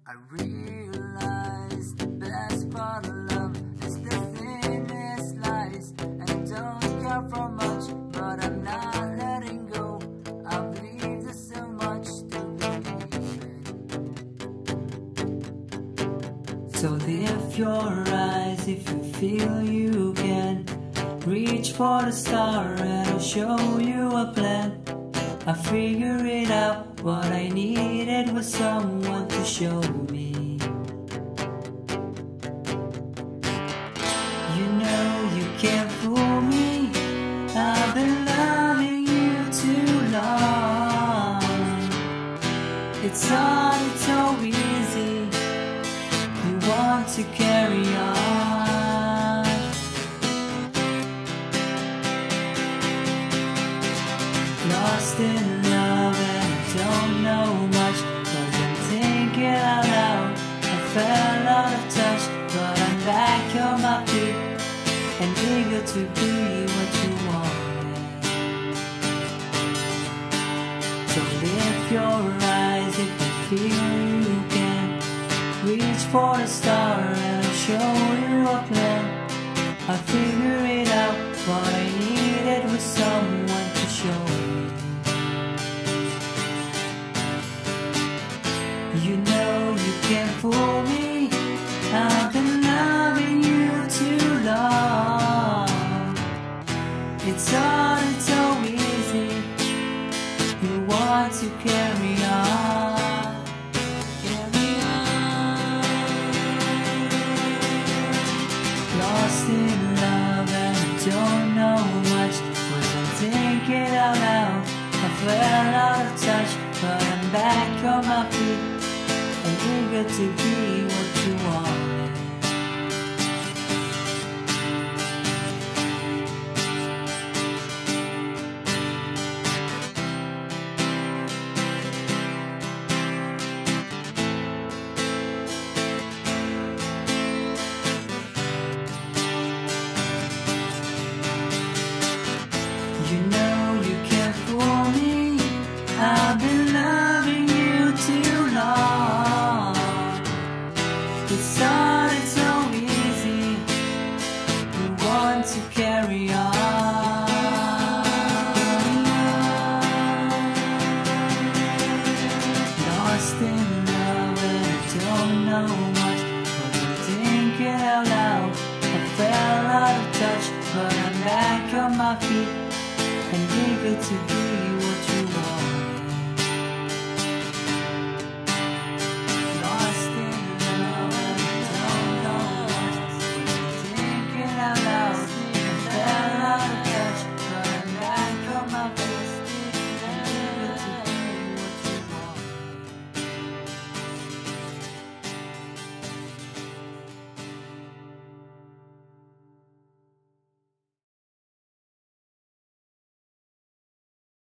I realize the best part of love is the thinnest slice, and it don't come from much, but I'm not letting go. I believe there's so much to believe in. So lift your eyes if you feel you can. Reach for the star and I'll show you a plan. I figured it out, what I needed was someone to show me. You know you can't fool me, I've been loving you too long. It's hard, it's so easy, you want to carry on. Lost in love and I don't know much, but I'm thinking out loud. I fell out of touch, but I'm back on my feet and eager to be what you wanted. So lift your eyes if you feel you can. Reach for the star and I'll show you a plan. I figured it out, what I needed was someone to show me. You know you can't fool me, I've been loving you too long. It's hard, it's so easy, you want to carry on. Carry on. Lost in love and I don't know much, wasn't thinking out loud. I fell out of touch, but I'm back on my feet and eager to be what you wanted. You know you can't fool me, I've been loving you too long. It's hard, it's so easy, you want to carry on. Lost in love and I don't know much, but I'm thinking out loud. I fell out of touch, but I'm back on my feet and eager to be